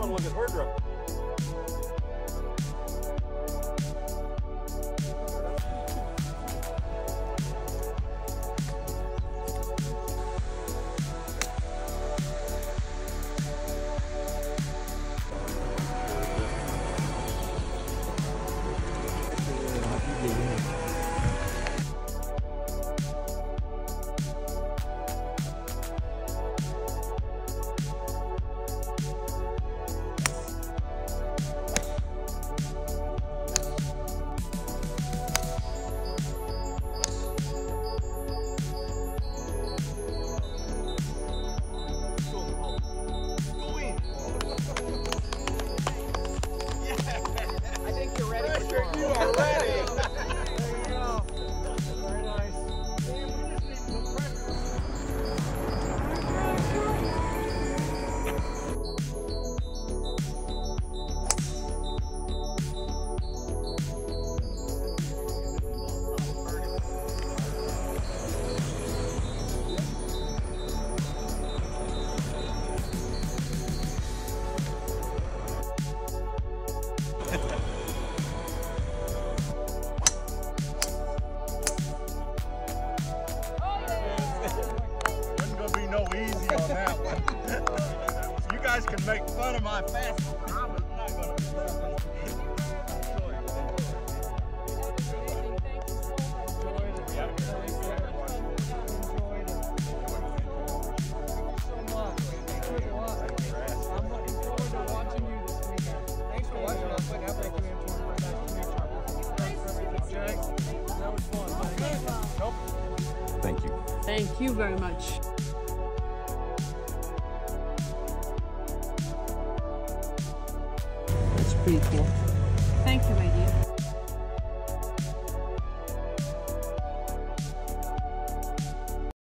want to look at her drop. Easy on that one. You guys can make fun of my fastball, but I was not going to do that. Thanks for watching. I was like, how about you answer my that was fun. Thank you. Thank you very much. That's pretty cool. Thank you, my dear.